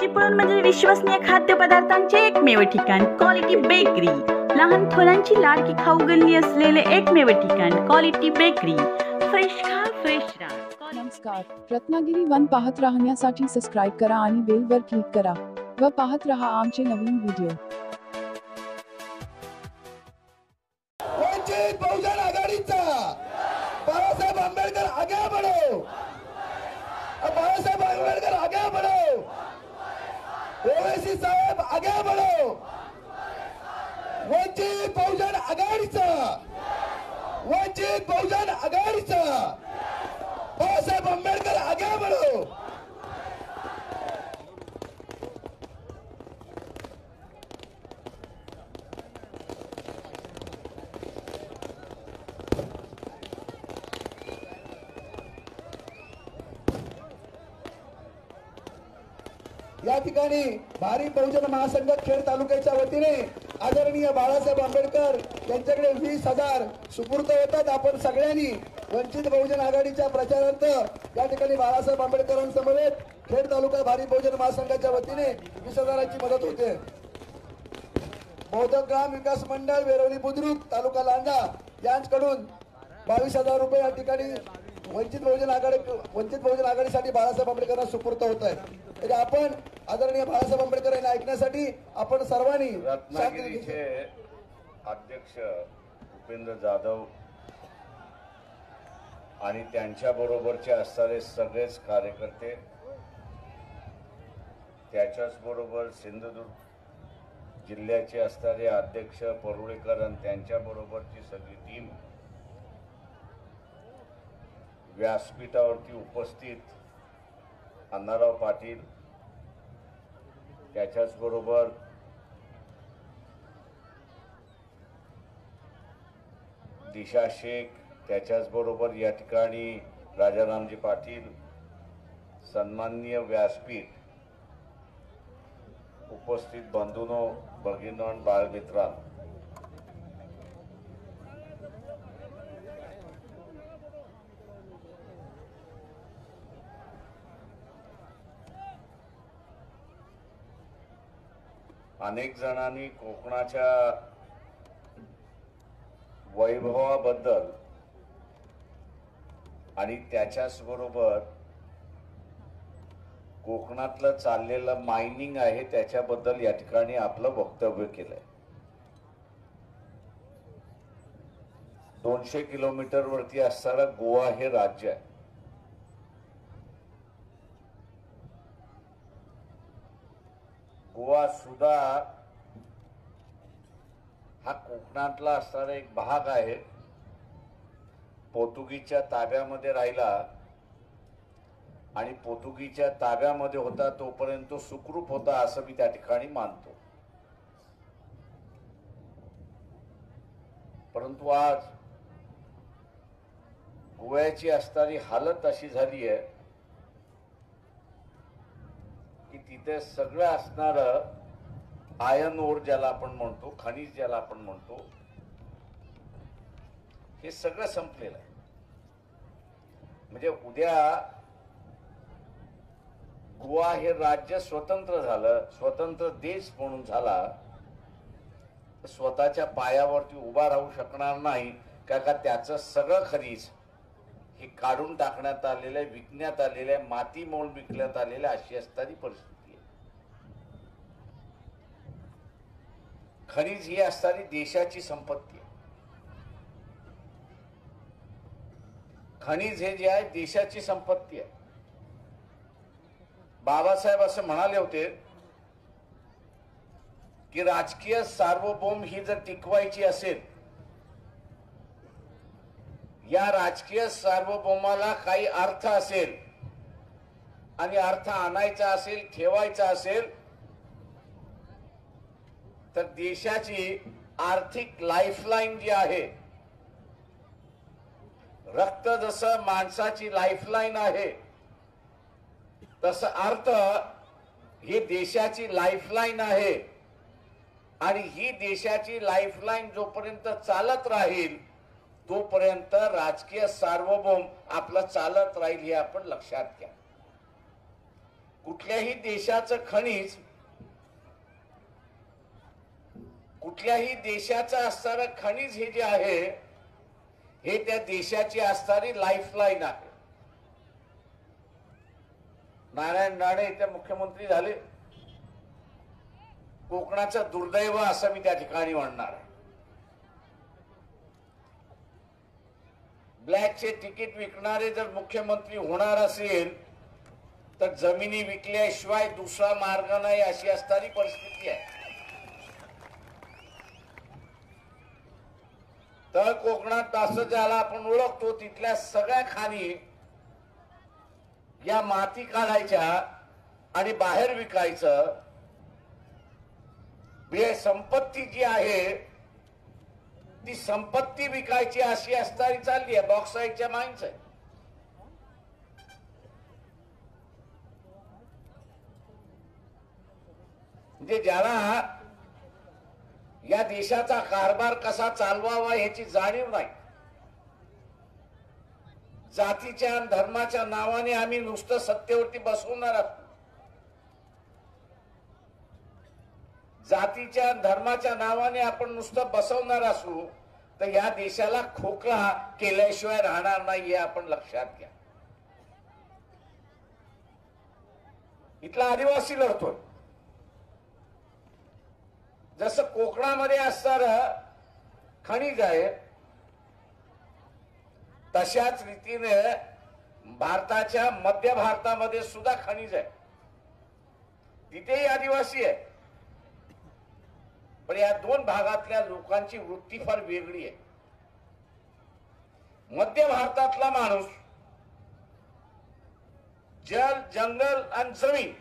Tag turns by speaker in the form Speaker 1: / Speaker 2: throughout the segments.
Speaker 1: चिपळूण म्हणजे विश्वसनीय खाद्यपदार्थांचे एकमेव ठिकाण क्वालिटी बेकरी। लहान थोरांची लाडकी खाऊ गल्ली असलेले एकमेव ठिकाण क्वालिटी बेकरी। फ्रेश खा फ्रेश राहा।
Speaker 2: नमस्कार, रत्नागिरी वन पाहत राहण्यासाठी सबस्क्राइब करा आणि बेल वर क्लिक करा व पाहत रहा आमचे नवीन व्हिडिओ।
Speaker 3: वंचित बहुजन आघाडीचा बाळासाहेब आंबेडकर आगे बढ़ो, बाळासाहेब आंबेडकर आगे बढ़ो, ओवैसी साहेब आगे बढ़ो। वंचित बहुजन आघाडीचा, वंचित बहुजन आघाडीचा बाळासाहेब आंबेडकर आगे बढ़ो। या ठिकाणी भारी बहुजन महासंघ खेड तालुक्याच्या वतीने आदरणीय बाळासाहेब आंबेडकर यांच्याकडे 20,000 सुपूर्द होतात। आपण सगळ्यांनी वंचित बहुजन आघाडीच्या प्रचारार्थ या ठिकाणी बाळासाहेब आंबेडकरांसमवेत खेड तालुका भारी बहुजन महासंघाच्या वतीने 20,000ची मदत होते। बौद्ध ग्राम विकास मंडळ वेरवली बुद्रुक तालुका लांजा यांच्याकडून 22,000 रुपये या ठिकाणी वंचित बहुजन आघाडीसाठी बाळासाहेब आंबेडकरांना सुपूर्द होत आहे। तरी आपण आदरणीय बाळासाहेब आंबेडकर यांना ऐकण्यासाठी आपण सर्वांनी
Speaker 4: रत्नागिरीचे अध्यक्ष उपेंद्र जाधव आणि त्यांच्या बरोबरचे असणारे सगळेच कार्यकर्ते, त्याच्याच बरोबर सिंधुदुर्ग जिल्ह्याचे असणारे अध्यक्ष परुळेकर आणि त्यांच्या बरोबरची सगळी टीम व्यासपीठावरती उपस्थित अण्णाराव पाटील, त्याच्याच बरोबर दिशा शेख, त्याच्याच बरोबर या ठिकाणी राजारामजी पाटील, सन्माननीय व्यासपीठ उपस्थित बंधूंनो, भगिनींनो आणि बाळमित्रांनो, अनेक जणांनी कोकणाच्या वैभवाबद्दल आणि त्याच्याच बरोबर कोकणातलं चाललेलं मायनिंग आहे त्याच्याबद्दल या ठिकाणी आपलं वक्तव्य केलंय। 200 किलोमीटर वरती असणारं गोवा हे राज्य आहे। गोवा सुद्धा हा कोकणातला असणारा एक भाग आहे। पोर्तुगीजच्या ताब्यामध्ये राहिला आणि पोर्तुगीजच्या ताब्यामध्ये होता तोपर्यंत तो सुखरूप होता असं मी त्या ठिकाणी मानतो। परंतु आज गोव्याची असणारी हालत अशी झाली आहे की तिथे सगळं असणारं आयर्न ओर ज्याला आपण म्हणतो, खनिज ज्याला आपण म्हणतो, हे सगळं संपलेलं आहे। म्हणजे उद्या गोवा हे राज्य स्वतंत्र झालं, स्वतंत्र देश म्हणून झाला, स्वतःच्या पायावरती उभा राहू शकणार नाही का त्याचं सगळं खनिज हे काढून टाकण्यात आलेलं, विकण्यात आलेलं, माती मोल विकण्यात आलेलं, अशी असणारी परिस्थिती आहे। खनिज ही असणारी देशाची संपत्ती आहे। खनिज हे जे आहे देशाची संपत्ती आहे। बाबासाहेब असं म्हणाले होते की राजकीय सार्वभौम ही जर टिकवायची असेल, या राजकीय सार्वभौमाला काही अर्थ असेल आणि अर्थ आणायचा असेल, ठेवायचा असेल, तर देशाची आर्थिक लाईफलाईन जी आहे, रक्त जसं माणसाची लाईफलाईन आहे तसं अर्थ ही देशाची लाईफलाईन आहे। आणि ही देशाची लाईफलाईन जोपर्यंत चालत राहील तोपर्यंत राजकीय सार्वभौम आपलं चालत राहील, हे आपण लक्षात घ्या। कुठल्याही देशाचं खनिज, कुठल्याही देशाचं असणारं खनिज हे जे आहे हे त्या देशाची असणारी लाईफलाईन आहे. नारायण राणे इथे मुख्यमंत्री झाले, कोकणाचं दुर्दैव असं मी त्या ठिकाणी म्हणणार आहे. ब्लॅकचे तिकीट विकणारे जर मुख्यमंत्री होणार असेल तर जमिनी विकल्याशिवाय दुसरा मार्ग नाही अशी असणारी परिस्थिती आहे. तर कोकणात असं ज्याला आपण ओळखतो तिथल्या सगळ्या खाणी या माती काढायच्या आणि बाहेर विकायचं. संपत्ती जी आहे ती संपत्ती विकायची अशी असणारी चालली आहे. बॉक्साईटच्या माइन्स आहे. म्हणजे ज्याला या देशाचा कारभार कसा चालवावा याची जाणीव नाही. जातीच्या आणि धर्माच्या नावाने आम्ही नुसतं सत्तेवरती बसवणार आहोत. जातीच्या आणि धर्माच्या नावाने आपण नुसतं बसवणार असू तर या देशाला खोकला केल्याशिवाय राहणार नाही हे आपण लक्षात घ्या. इथला आदिवासी लढतोय. जसं कोकणामध्ये असणारं खनिज आहे तशाच रीतीने भारताच्या मध्य भारतामध्ये सुद्धा खनिज आहे. तिथेही आदिवासी आहे. पण या दोन भागातल्या लोकांची वृत्ती फार वेगळी आहे. मध्य भारतातला माणूस जल, जंगल आणि जमीन,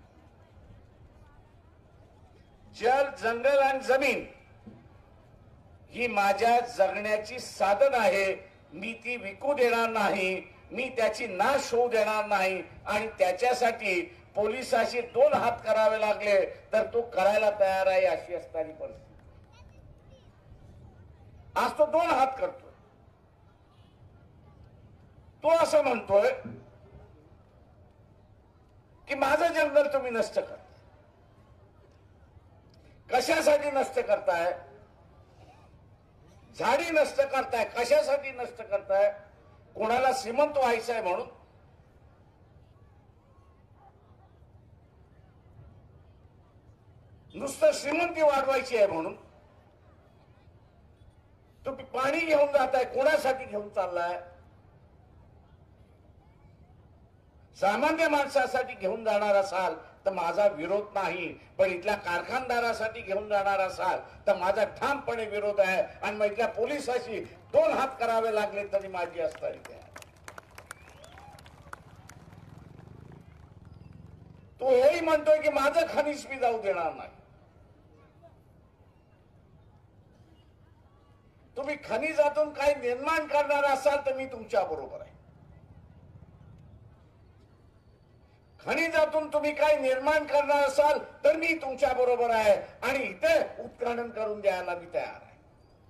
Speaker 4: जल, जंगल आणि जमीन ही माझ्या जगण्याची साधन आहे. मी ती विकू देणार नाही, मी त्याची नाश होऊ देणार नाही. आणि त्याच्यासाठी पोलिसाशी 2 हात करावे लागले तर तो करायला तयार आहे अशी असणारी परिस्थिती. आज तो 2 हात करतोय. तो असं म्हणतोय की माझं जंगल तुम्ही नष्ट करताय. कशासाठी नष्ट करताय? झाडी नष्ट करताय. कशासाठी नष्ट करताय? कोणाला श्रीमंत व्हायचं आहे म्हणून? नुसतं श्रीमंती वाढवायची आहे म्हणून? तुम्ही पाणी घेऊन जाताय, कोणासाठी घेऊन चाललाय? सामान्य माणसासाठी घेऊन जाणार असाल तर माझा विरोध नाही, पण इथल्या कारखानदारासाठी घेऊन जाणार असाल तर माझा ठामपणे विरोध आहे. आणि मग इथल्या पोलिसाशी 2 हात करावे लागले तरी माझी असणारी आहे. तो हेही म्हणतोय की माझं खनिज मी जाऊ देणार नाही. तुम्ही खनिजातून काही निर्माण करणार असाल तर मी तुमच्या बरोबर आहे. खनिजातून तुम्ही काही निर्माण करणार असाल तर मी तुमच्या बरोबर आहे आणि इथे उत्खनन करून द्यायला मी तयार आहे.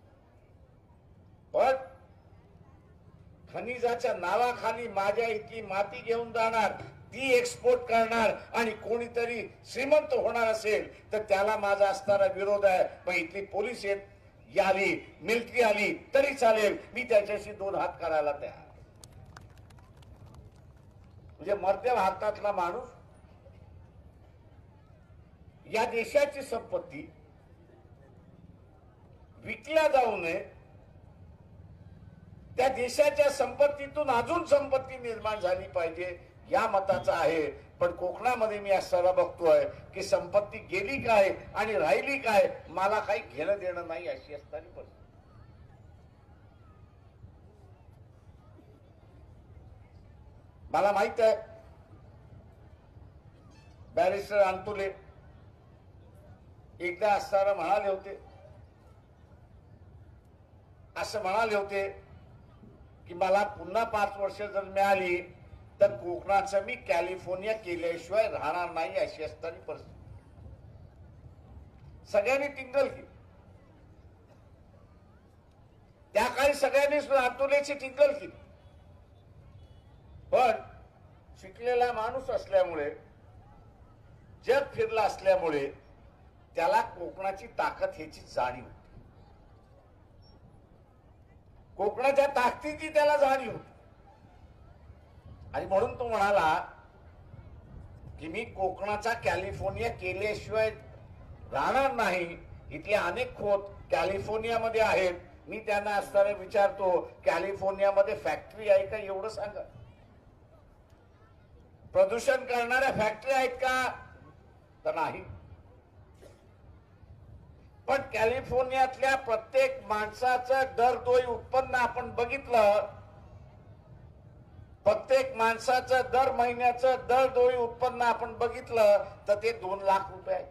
Speaker 4: पण खनिजाच्या नावाखाली माझ्या इथली माती घेऊन जाणार, ती एक्सपोर्ट करणार आणि कोणीतरी श्रीमंत होणार असेल तर त्याला माझा असणारा विरोध आहे. पण इथली पोलीस आली, मिलिटरी आली तरी चालेल, मी त्याच्याशी 2 हात करायला तयार. म्हणजे मध्य भारतातला माणूस या देशाची संपत्ती विकल्या जाऊ नये, त्या देशाच्या संपत्तीतून अजून संपत्ती निर्माण झाली पाहिजे या मताचा आहे. पण कोकणामध्ये मी असताना बघतोय की संपत्ती गेली काय आणि राहिली काय मला काही घेणं देणं नाही अशी असणारी परिस्थिती. मला माहित आहे बॅरिस्टर अंतुले एकदा असताना म्हणाले होते की मला पुन्हा 5 वर्ष जर मिळाली तर कोकणाचं मी कॅलिफोर्निया केल्याशिवाय राहणार नाही अशी असणारी परिस्थिती. सगळ्यांनी टिंगल केली. त्या काळी सगळ्यांनी अंतुलेची टिंगल केली. पण शिकलेला माणूस असल्यामुळे जग फिरला असल्यामुळे त्याला कोकणाची ताकद ह्याची जाणीव, कोकणाच्या ताकदीची त्याला जाणीव. आणि म्हणून तो म्हणाला की मी कोकणाचा कॅलिफोर्निया केल्याशिवाय राहणार नाही. इथले अनेक खोत कॅलिफोर्नियामध्ये आहेत. मी त्यांना असताना विचारतो, कॅलिफोर्नियामध्ये फॅक्टरी आहे का, एवढं सांगा. प्रदूषण करणाऱ्या फॅक्टरी आहेत का, तर नाही. पण कॅलिफोर्नियातल्या प्रत्येक माणसाचं दरडोई उत्पन्न आपण बघितलं, प्रत्येक माणसाचं दर महिन्याचं दरडोई उत्पन्न आपण बघितलं तर ते 2 लाख रुपये आहेत.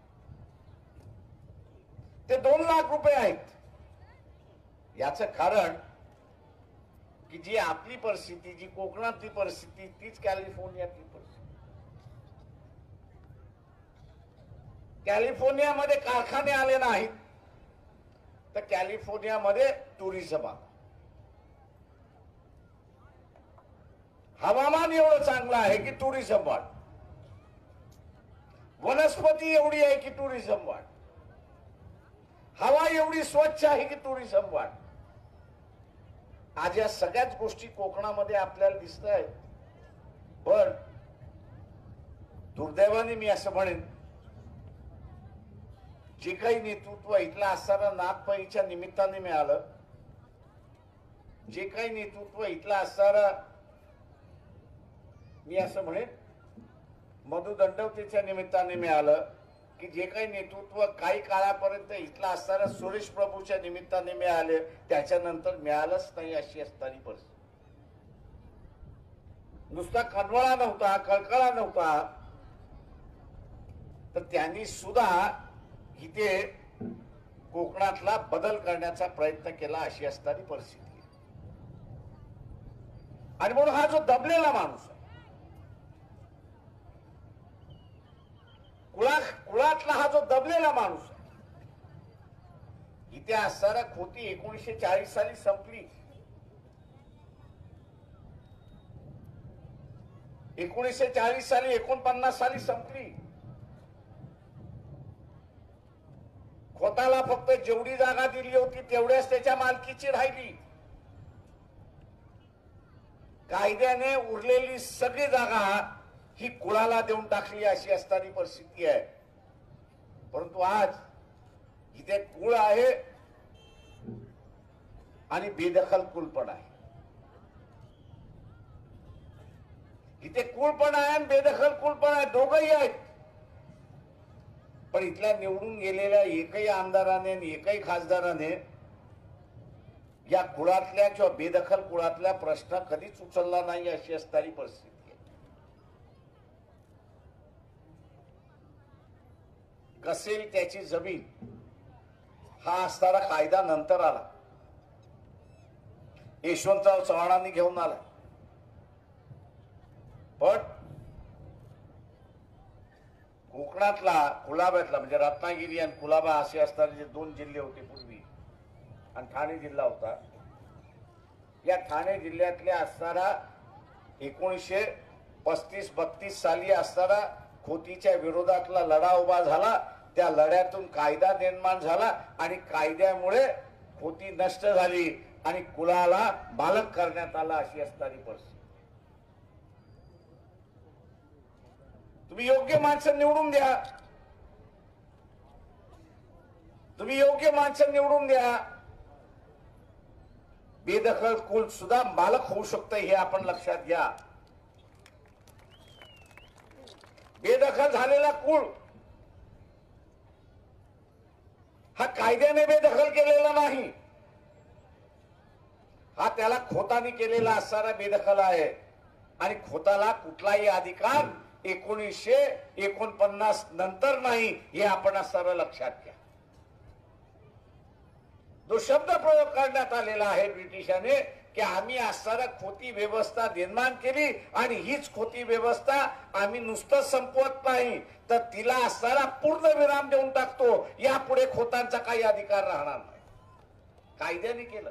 Speaker 4: ते 2 लाख रुपये आहेत. याचं कारण की जी आपली परिस्थिती, जी कोकणातली परिस्थिती, तीच कॅलिफोर्नियातली परिस्थिती. कॅलिफोर्नियामध्ये कारखाने आले नाहीत तर कॅलिफोर्नियामध्ये टुरिझम आलं. हवामान एवढं चांगलं आहे की टुरिझम वाढ, वनस्पती एवढी आहे की टुरिझम वाढ, हवा एवढी स्वच्छ आहे की टुरिझम वाढ. आज या सगळ्याच गोष्टी कोकणामध्ये आपल्याला दिसत आहेत. पण दुर्दैवाने मी असं म्हणेन, जे काही नेतृत्व इथला असताना नागपंचमीच्या निमित्ताने मिळालं, जे काही नेतृत्व इथला असताना मी असं म्हणेन मधुदंडवतेच्या निमित्ताने मिळालं, की जे काही नेतृत्व काही काळापर्यंत इथला असताना सुरेश प्रभूच्या निमित्ताने मिळाले, त्याच्यानंतर मिळालंच नाही अशी असणारी परिस्थिती. नुसता कनवळा नव्हता, कळकळा नव्हता, तर त्यांनी सुद्धा इथे कोकणातला बदल करण्याचा प्रयत्न केला अशी असणारी परिस्थिती. आणि म्हणून हा जो दबलेला माणूस आहे, कुळातला हा जो दबलेला माणूस आहे, इथे असणारा खोती 1940 साली संपली. 1940 साली 49 साली संपली. खोताला फक्त जेवढी जागा दिली होती तेवढ्याच त्याच्या मालकीची राहिली. कायद्याने उरलेली सगळी जागा ही कुळाला देऊन टाकली अशी असणारी परिस्थिती आहे. परंतु आज इथे कुळ आहे आणि बेदखल कुळ पण आहे. इथे कुळ पण आहे आणि बेदखल कुळ पण आहे, दोघंही आहेत. पण इथल्या निवडून गेलेल्या एकही आमदाराने आणि एकही खासदाराने या कुळातल्या किंवा बेदखल कुळातल्या प्रश्न कधीच उचलला नाही अशी असणारी परिस्थिती आहे. कसेल त्याची जमीन हा असणारा कायदा नंतर आला, यशवंतराव चव्हाणांनी घेऊन आला. पण कोकणातला, कुलाब्यातला म्हणजे रत्नागिरी आणि कुलाबा असे असणारे जे 2 जिल्हे होते पूर्वी, आणि ठाणे जिल्हा होता, या ठाणे जिल्ह्यातल्या असणारा 1935-32 साली असणारा खोतीच्या विरोधातला लढा उभा झाला. त्या लढ्यातून कायदा निर्माण झाला आणि कायद्यामुळे खोती नष्ट झाली आणि कुळाला मालक करण्यात आला अशी असणारी परिस्थिती. तुम्ही योग्य माणसं निवडून द्या, तुम्ही योग्य माणसं निवडून द्या, बेदखल कुल सुद्धा मालक होऊ शकतं हे आपण लक्षात घ्या. बेदखल झालेला कुळ हा कायद्याने बेदखल केलेला नाही, हा त्याला खोताने केलेला असणारा बेदखल आहे. आणि खोताला कुठलाही अधिकार 1949 नंतर नाही हे आपण असणारा लक्षात घ्या. जो शब्द प्रयोग करण्यात आलेला आहे ब्रिटिशाने की आम्ही असणारा खोती व्यवस्था निर्माण केली आणि हीच खोती व्यवस्था आम्ही नुसतं संपवत नाही तर तिला असणारा पूर्ण विराम देऊन टाकतो, यापुढे खोतांचा काही अधिकार राहणार नाही. कायद्याने केलं.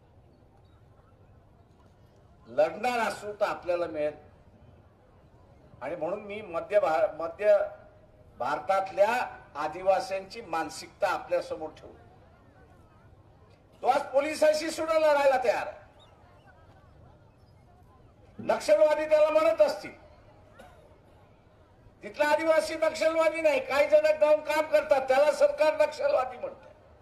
Speaker 4: लढणार असू तर आपल्याला मिळेल, आणि म्हणून मी मध्य भारतातल्या आदिवासींची मानसिकता आपल्या समोर ठेवू. तो आज पोलिसांशी सुद्धा लढायला तयार आहे. नक्षलवादी त्याला म्हणत असतील. तिथला आदिवासी नक्षलवादी नाही, काही जण जाऊन काम करतात, त्याला सरकार नक्षलवादी म्हणत.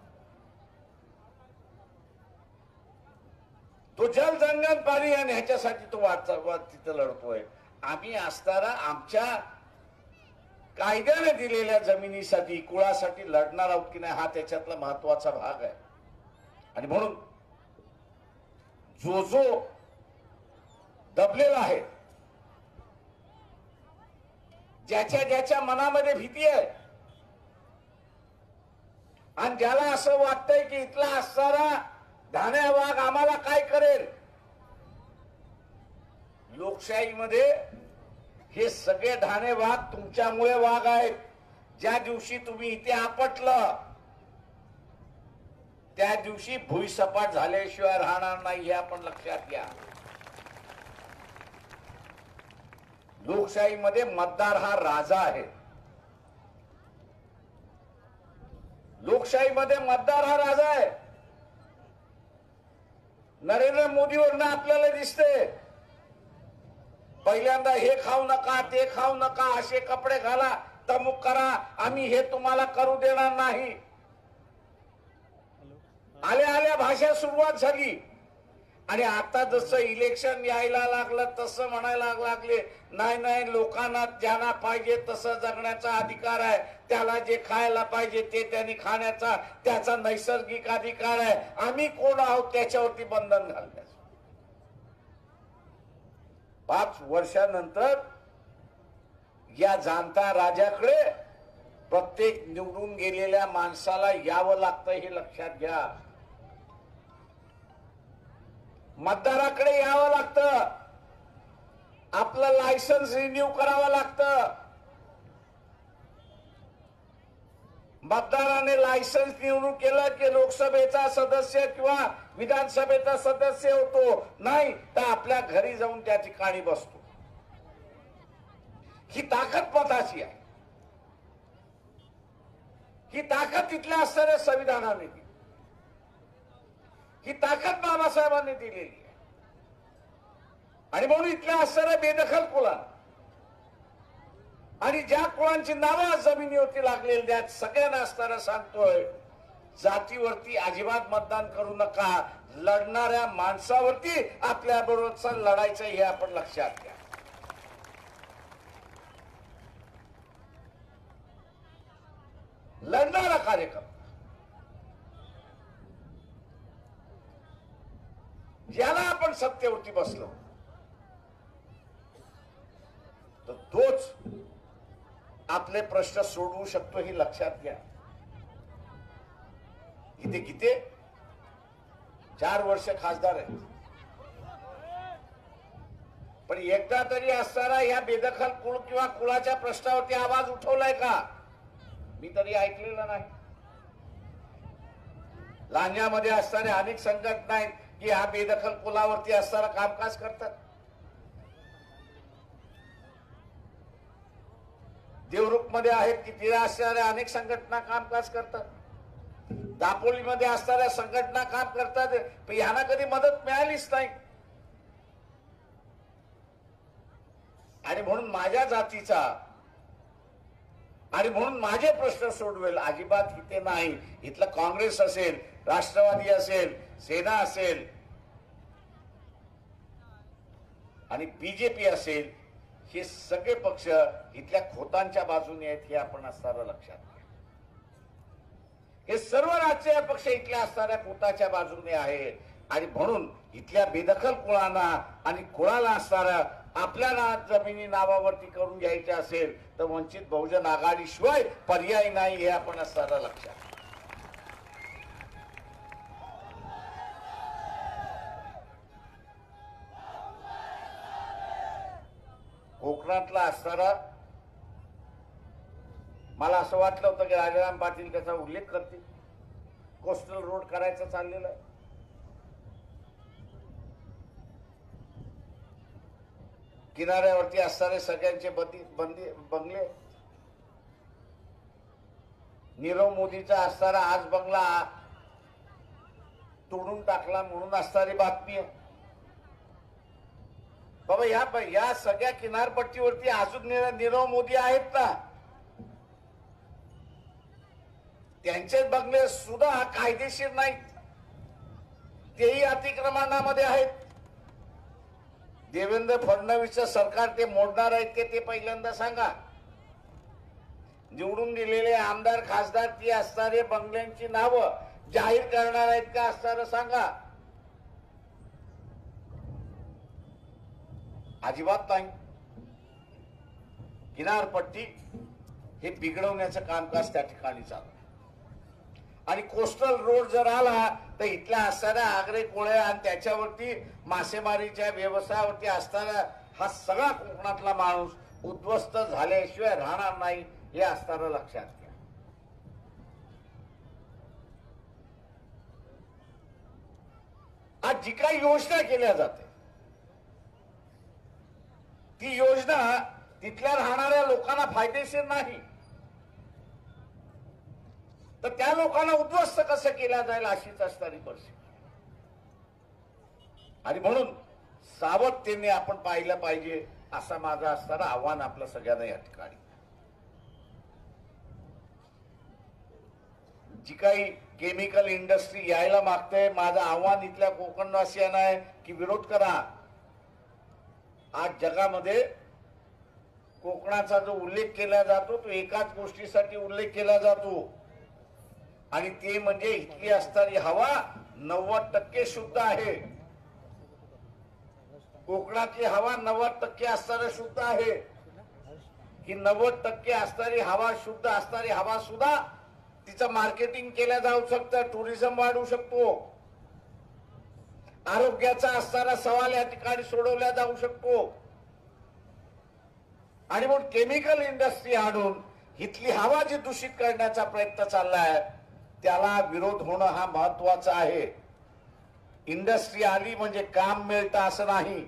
Speaker 4: तो जल जंगल पाणी आणि ह्याच्यासाठी तो वाद तिथं लढतोय. आम्ही असताना आमच्या कायद्याने दिलेल्या जमिनीसाठी कुळासाठी लढणार आहोत की नाही हा त्याच्यातला महत्वाचा भाग आहे. आणि म्हणून जो दबलेला आहे, ज्याच्या मनामध्ये भीती आहे आणि ज्याला असं वाटतंय की इथला असणारा धाण्या वाघ आम्हाला काय करेल, लोकशाहीमध्ये हे सगळे धाणे वाघ तुमच्यामुळे वाघ आहेत. ज्या दिवशी तुम्ही इथे आपटलं त्या दिवशी भुईसपाट झाल्याशिवाय राहणार नाही हे आपण लक्षात घ्या. लोकशाहीमध्ये मतदार हा राजा आहे. लोकशाहीमध्ये मतदार हा राजा आहे. नरेंद्र मोदीवरनं आपल्याला दिसते पहिल्यांदा हे खाऊ नका, ते खाऊ नका, असे कपडे घाला, तमुक करा, आम्ही हे तुम्हाला करू देणार नाही. आल्या आल्या भाषा सुरुवात झाली. आणि आता जसं इलेक्शन यायला लागलं तसं म्हणायला लागले, नाही लोकांना ज्यांना पाहिजे तसं जगण्याचा अधिकार आहे, त्याला जे खायला पाहिजे ते त्यांनी खाण्याचा त्याचा नैसर्गिक अधिकार आहे. आम्ही कोण आहोत त्याच्यावरती बंधन घालण्याचं. 5 वर्षानंतर या जाणता राजाकडे प्रत्येक निवडून गेलेल्या माणसाला यावं लागतं हे लक्षात घ्या. मतदाराकडे यावं लागतं. आपलं लायसन्स रिन्यू करावं लागतं. मतदाराने लायसन्स निवडून केलं की लोकसभेचा सदस्य किंवा विधानसभेचा सदस्य होतो, नाही तर आपल्या घरी जाऊन त्या ठिकाणी बसतो. ही ताकद मताची आहे. ही ताकद तिथल्या असणाऱ्या संविधानाने दिली. ही ताकद बाबासाहेबांनी दिलेली आहे. आणि म्हणून इथल्या असणाऱ्या बेदखल कुळा आणि ज्या कुळांची नावं जमिनीवरती लागलेली त्या सगळ्यांना असताना सांगतोय, जातीवरती अजिबात मतदान करू नका. लढणाऱ्या माणसावरती आपल्या बरोबर लढायचं हे आपण लक्षात घ्या. लढणारा कार्यक्रम ज्याला आपण सत्तेवरती बसलो तर तोच आपले प्रश्न सोडवू शकतो हे लक्षात घ्या. इथे किती 4 वर्ष खासदार आहेत, पण एकदा तरी असताना या बेदखल कुळ किंवा कुळाच्या प्रश्नावरती आवाज उठवलाय का? मी तरी ऐकलेलं नाही. लांजामध्ये असणाऱ्या अनेक संघटना आहेत की हा बेदखल कुलावरती असताना कामकाज करतात. देवरुख मध्ये आहेत की तिथे असणाऱ्या अनेक संघटना कामकाज करतात. दापोलीमध्ये असणाऱ्या संघटना काम करतात, पण यांना कधी मदत मिळालीच नाही. आणि म्हणून माझ्या जातीचा आणि म्हणून माझे प्रश्न सोडवेल अजिबात इथे नाही. इथलं काँग्रेस असेल, राष्ट्रवादी असेल, सेना असेल आणि बीजेपी असेल, हे सगळे पक्ष इथल्या खोतांच्या बाजूने आहेत हे आपण असताना लक्षात घ्या. हे सर्व राजकीय पक्ष इथल्या असणाऱ्या खोताच्या बाजूने आहेत. आणि म्हणून इथल्या बेदखल कुळांना आणि कुळाला असणाऱ्या आपल्याला जमिनी नावावरती करून घ्यायचे असेल तर वंचित बहुजन आघाडीशिवाय पर्याय नाही हे आपण असताना लक्षात. कोकणातला असणारा मला असं वाटलं होतं की राजाराम पाटील त्याचा उल्लेख करतील. कोस्टल रोड करायचं चाललेलं आहे. किनाऱ्यावरती असणारे सगळ्यांचे बंगले, नीरव मोदीचा असणारा आज बंगला तोडून टाकला म्हणून असणारी बातमी आहे. बाबा या सगळ्या किनारपट्टीवरती अजून नीरव मोदी आहेत ना, त्यांचे बंगले सुद्धा कायदेशीर नाहीत, तेही अतिक्रमणामध्ये आहेत. देवेंद्र फडणवीसचं सरकार ते मोडणार आहेत ते पहिल्यांदा सांगा. निवडून दिलेले आमदार खासदार ती असणारे बंगल्यांची नावं जाहीर करणार आहेत का असणारं सांगा. अजिबात नाही. किनारपट्टी हे बिघडवण्याचं कामकाज त्या ठिकाणी चालू. आणि कोस्टल रोड जर आला तर इथल्या असणाऱ्या आग्रे कोळ्या आणि त्याच्यावरती मासेमारीच्या व्यवसायावरती असणारा हा सगळा कोकणातला माणूस उद्ध्वस्त झाल्याशिवाय राहणार नाही हे असणारं लक्षात घ्या. आज जी काही योजना केल्या जाते ती योजना तिथल्या राहणाऱ्या लोकांना फायदेशीर नाही, तर त्या लोकांना उद्ध्वस्त कसं केला जाईल अशीच असणारी परिस्थिती. आणि म्हणून सावधतेने आपण पाहिलं पाहिजे असं माझं असणारं आव्हान आपलं सगळ्यांना या ठिकाणी. जी काही केमिकल इंडस्ट्री यायला मागते, माझं आव्हान इथल्या कोकणवासियांना आहे की विरोध करा. आज जगामध्ये कोकणाचा जो उल्लेख केला जातो तो एकाच गोष्टीसाठी उल्लेख केला जातो आणि ते म्हणजे इथली असणारी हवा 90% शुद्ध आहे. कोकणातली हवा 90% असणारी शुद्ध आहे. ही 90% असणारी हवा, शुद्ध असणारी हवा सुद्धा तिचं मार्केटिंग केलं जाऊ शकतं, टुरिझम वाढू शकतो, आरोग्याचा असणारा सवाल या ठिकाणी सोडवला जाऊ शकतो. आणि म्हणून केमिकल इंडस्ट्री आणून इथली हवा जी दूषित करण्याचा प्रयत्न चाललाय त्याला विरोध होणं हा महत्वाचा आहे. इंडस्ट्री आली म्हणजे काम मिळतं असं नाही.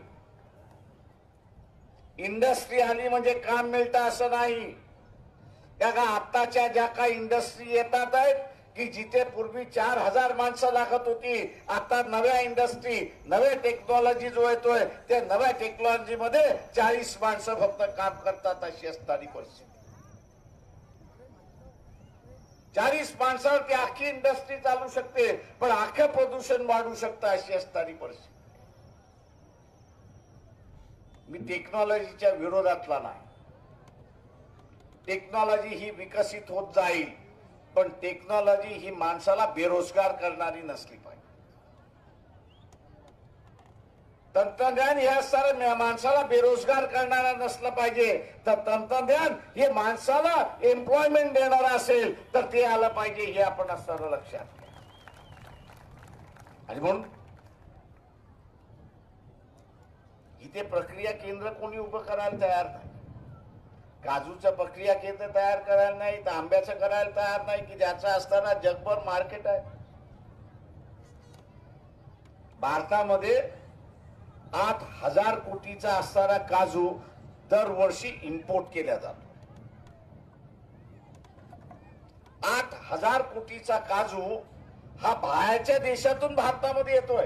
Speaker 4: इंडस्ट्री आली म्हणजे काम मिळतं असं नाही. त्या का आत्ताच्या ज्या काही इंडस्ट्री येतात आहेत की जिथे पूर्वी 4000 माणसं लागत होती, आता नव्या इंडस्ट्री नव्या टेक्नॉलॉजी जो येतोय त्या नव्या टेक्नॉलॉजी मध्ये 40 माणसं फक्त काम करतात अशी असणारी परिस्थिती. 40 माणसावर ती अख्खी इंडस्ट्री चालू शकते पण अख्खं प्रदूषण वाढू शकतं अशी असणारी परिस्थिती. मी टेक्नॉलॉजीच्या विरोधातला नाही. टेक्नॉलॉजी ही विकसित होत जाईल पण टेक्नॉलॉजी ही माणसाला बेरोजगार करणारी नसली पाहिजे. तंत्रज्ञान हे सारं माणसाला बेरोजगार करणारं नसलं पाहिजे. तर तंत्रज्ञान हे माणसाला एम्प्लॉयमेंट देणारं असेल तर ते आलं पाहिजे हे आपण असणारं लक्षात घ्या. आणि म्हणून इथे प्रक्रिया केंद्र कोणी उभं करायला तयार नाही. काजूचं प्रक्रिया केंद्र तयार करायला नाही तर आंब्याचं करायला तयार नाही की ज्याचा असताना जगभर मार्केट आहे. भारतामध्ये 8000 कोटीचा असणारा काजू दरवर्षी इम्पोर्ट केला जातो. 8000 कोटीचा काजू हा बाहेरच्या देशातून भारतामध्ये येतोय.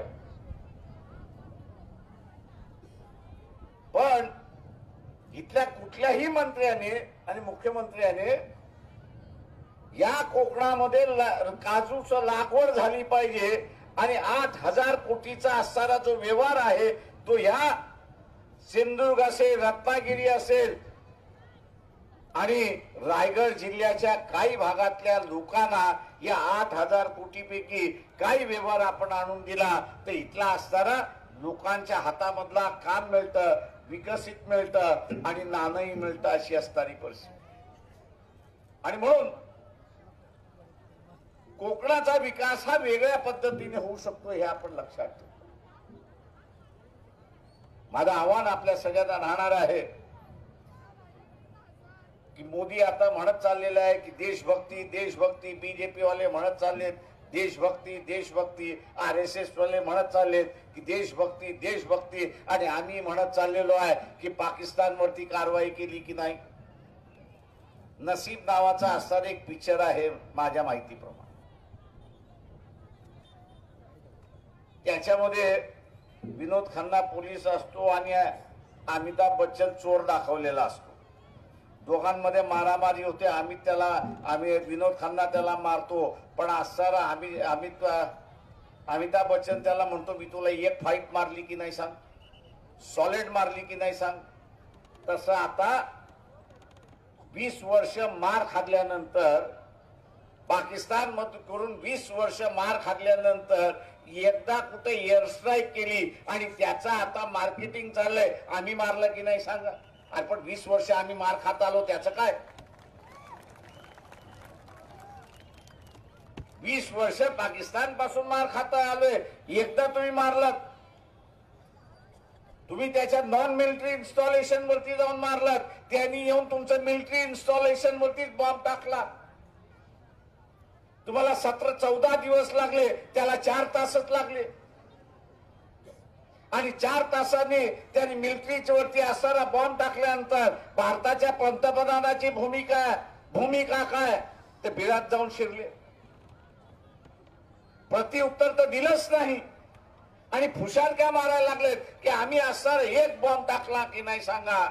Speaker 4: पण इथल्या कुठल्याही मंत्र्याने आणि मुख्यमंत्र्याने या कोकणामध्ये काजूचं लागवड झाली पाहिजे आणि 8000 कोटीचा असणारा जो व्यवहार आहे तो या सिंधुदुर्ग असेल, रत्नागिरी असेल आणि रायगड जिल्ह्याच्या काही भागातल्या लोकांना या 8000 कोटीपैकी काही व्यवहार आपण आणून दिला तर इथला असणारा लोकांच्या हातामधला काम मिळतं, विकसित मिळतं आणि नाणंही मिळतं अशी असणारी परिस्थिती. आणि म्हणून कोकणाचा विकास हा वेगळ्या पद्धतीने होऊ शकतो हे आपण लक्षात ठेवू. माझं आव्हान आपल्या सगळ्यांना राहणार आहे की मोदी आता म्हणत चाललेला आहे की देशभक्ती देशभक्ती, बीजेपी वाले म्हणत चाललेत देशभक्ती देशभक्ती RSS वाले म्हणत चाललेत की देशभक्ती देशभक्ती, आणि आम्ही म्हणत चाललेलो आहे की पाकिस्तानवरती कारवाई केली की नाही. नसीब नावाचा असणारा एक पिक्चर आहे माझ्या माहितीप्रमाणे, त्याच्यामध्ये विनोद खन्ना पोलीस असतो आणि अमिताभ बच्चन चोर दाखवलेला असतो. दोघांमध्ये मारामारी होते. विनोद खन्ना त्याला मारतो, पण असणारा अमिताभ बच्चन त्याला म्हणतो मी तुला एक फाईट मारली की नाही सांग, सॉलिड मारली की नाही सांग. तसं आता 20 वर्ष मार खाल्ल्यानंतर, पाकिस्तान मध्ये करून 20 वर्ष मार खाल्ल्यानंतर एकदा कुठे एअर स्ट्राईक केली आणि त्याचा आता मार्केटिंग चाललंय. आम्ही मारलं की नाही सांगा. अरे पण 20 वर्ष आम्ही मार खात आलो, त्याचं काय? 20 वर्ष पाकिस्तान पासून मार खाता आलोय, एकदा तुम्ही मारलात. तुम्ही त्याच्या नॉन मिलिटरी इन्स्टॉलेशन वरती जाऊन मारलात, त्यांनी येऊन तुमचं मिलिटरी इन्स्टॉलेशन वरती बॉम्ब टाकला. तुम्हाला 17-14 दिवस लागले, त्याला 4 तासच लागले. आणि 4 तासांनी त्यांनी मिलिटरीच्या वरती असणारा बॉम्ब टाकल्यानंतर भारताच्या पंतप्रधानाची भूमिका काय, ते बिळात जाऊन शिरले. प्रत्युत्तर तर दिलंच नाही आणि फुशाल काय मारायला लागलेत की आम्ही असणार एक बॉम्ब टाकला की नाही सांगा.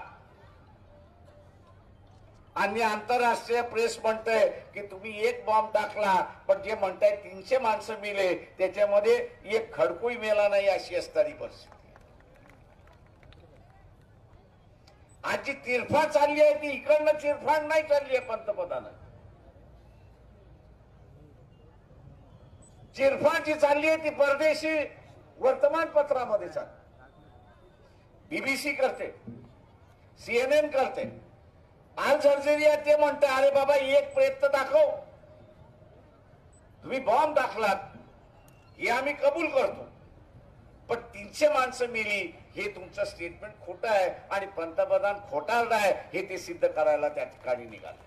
Speaker 4: आणि आंतरराष्ट्रीय प्रेस म्हणतंय की तुम्ही एक बॉम्ब टाकला, पण जे म्हणताय 300 माणसं मेले, त्याच्यामध्ये एक खडकूही मेला नाही, अशी असणारी परिस्थिती. आज जी तिरफा चालली आहे ती इकडनं तिरफाड नाही चालली आहे. पंतप्रधान चिरफाड जी चालली आहे ती परदेशी वर्तमानपत्रामध्ये चालली. BBC करते, CNN करते, अल जझीरा ते म्हणते अरे बाबा एक प्रयत्न दाखव, तुम्ही बॉम्ब टाकलात हे आम्ही कबूल करतो, पण 300 माणसं मेली हे तुमचं स्टेटमेंट खोटं आहे आणि पंतप्रधान खोटारडा आहे हे ते सिद्ध करायला त्या ठिकाणी निघाले.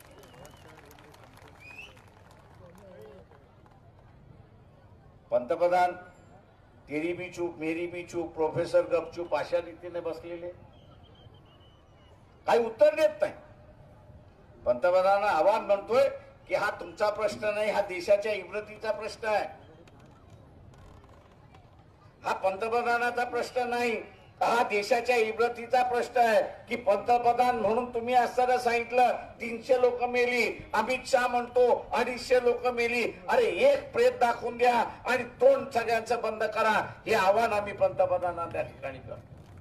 Speaker 4: पंतप्रधान तेरी भी चूप मेरी भी चूप, प्रोफेसर गपचूप अशा रीतीने बसलेले, काही उत्तर देत नाही. पंतप्रधान आव्हान म्हणतोय की हा तुमचा प्रश्न नाही, हा देशाच्या इब्रतीचा प्रश्न आहे. हा पंतप्रधानाचा प्रश्न नाही, हा देशाच्या इब्रतीचा प्रश्न आहे की पंतप्रधान म्हणून तुम्ही असताना सांगितलं 300 लोक मेली, अमित शहा म्हणतो 250 लोक मेली. अरे एक प्रेत दाखवून द्या आणि तोंड सगळ्यांचं बंद करा, हे आव्हान आम्ही पंतप्रधानांना त्या ठिकाणी करतो.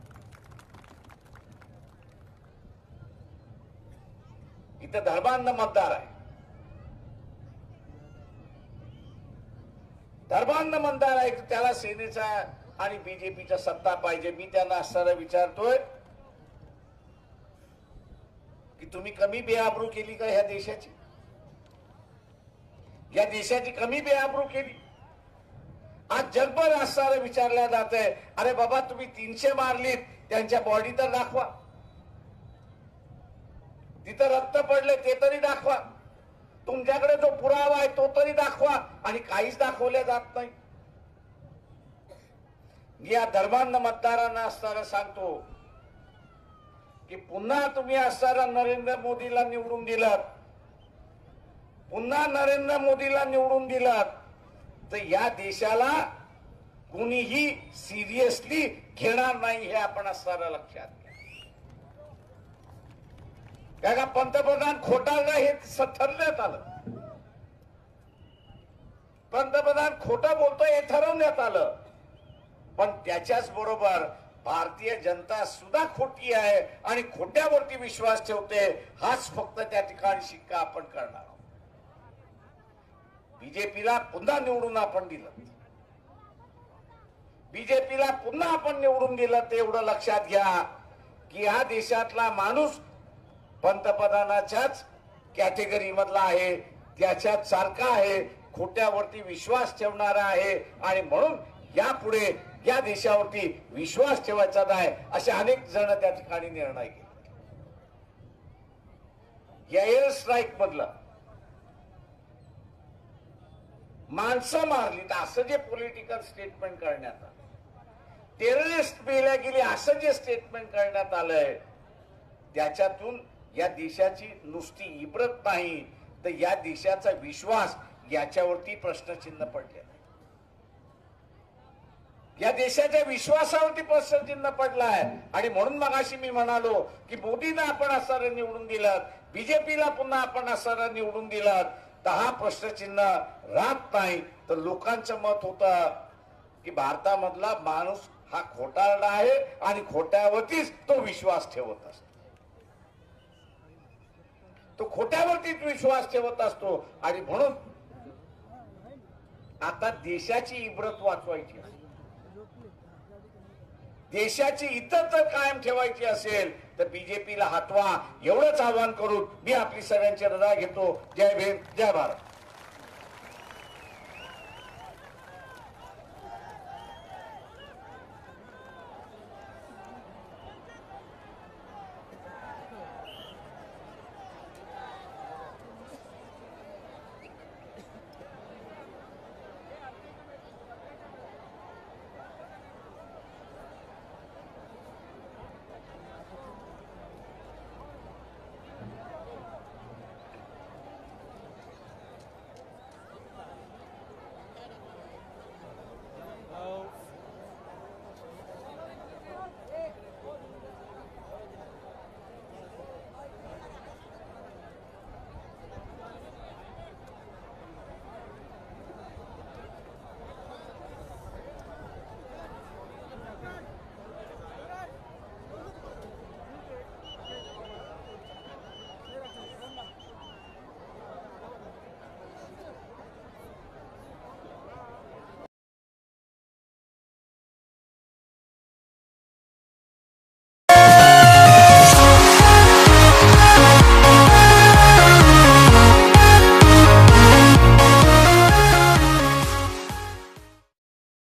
Speaker 4: इथं धर्मांध मतदार आहे, धर्मांध मतदार आहे, त्याला सेनेचा आणि BJPचा सत्ता पाहिजे. मी त्यांना असताना विचारतोय की तुम्ही कमी बेआबरू केली का ह्या देशाची? या देशाची कमी बेआबरू केली? आज जगभर असणारं विचारल्या जात आहे, अरे बाबा तुम्ही 300 मारलीत, त्यांच्या बॉडी तर दाखवा, तिथं रक्त पडले ते तरी दाखवा, तुमच्याकडे जो पुरावा आहे तो तरी दाखवा, आणि काहीच दाखवल्या जात नाही. या धर्मांध मतदारांना असणारा सांगतो की पुन्हा तुम्ही असणारा नरेंद्र मोदीला निवडून दिलात, पुन्हा नरेंद्र मोदीला निवडून दिलात, तर या देशाला कुणीही सिरियसली घेणार नाही, हे आपण असणारा लक्षात घ्या. का पंतप्रधान खोटारडा हे ठरवण्यात आलं, पंतप्रधान खोटं बोलतोय हे ठरवण्यात आलं, पण त्याच्याच बरोबर भारतीय जनता सुद्धा खोटी आहे आणि खोट्यावरती विश्वास ठेवते. हाच फक्त त्या ठिकाणी शिक्का आपण करणार आहोत. BJPला पुन्हा निवडून आपण दिलं, BJPला पुन्हा आपण निवडून दिलं, ते एवढं लक्षात घ्या की हा देशातला माणूस पंतप्रधानाच्याच कॅटेगरी मधला आहे, त्याच्याच सारखा आहे, खोट्यावरती विश्वास ठेवणारा आहे, आणि म्हणून यापुढे या देशावरती विश्वास ठेवायचा नाही, असे अनेक जण त्या ठिकाणी निर्णय घेतले. या एअर स्ट्राईक मधला माणसं मारली तर असं जे पॉलिटिकल स्टेटमेंट करण्यात आलं, टेररिस्ट पेल्या गेली असं जे स्टेटमेंट करण्यात आलंय, त्याच्यातून या देशाची नुसती इब्रत नाही तर या देशाचा विश्वास याच्यावरती प्रश्नचिन्ह पडले. या देशाच्या विश्वासावरती प्रश्नचिन्ह पडलाय. आणि म्हणून मगाशी मी म्हणालो की मोदींना आपण असं निवडून दिलं, बीजेपीला पुन्हा आपण असं निवडून दिलं तर हा प्रश्नचिन्ह राहत नाही. तर लोकांचं मत होतं की भारतामधला माणूस हा खोटारडा आहे आणि खोट्यावरतीच तो विश्वास ठेवत असतो, तो खोट्यावरतीच विश्वास ठेवत असतो. आणि म्हणून आता देशाची इब्रत वाचवायची आहे, देशाची इज्जत जर कायम ठेवायची असेल तर बीजेपीला हटवा, एवढंच आवाहन करून मी आपली सगळ्यांची रजा घेतो. जय भीम, जय भारत.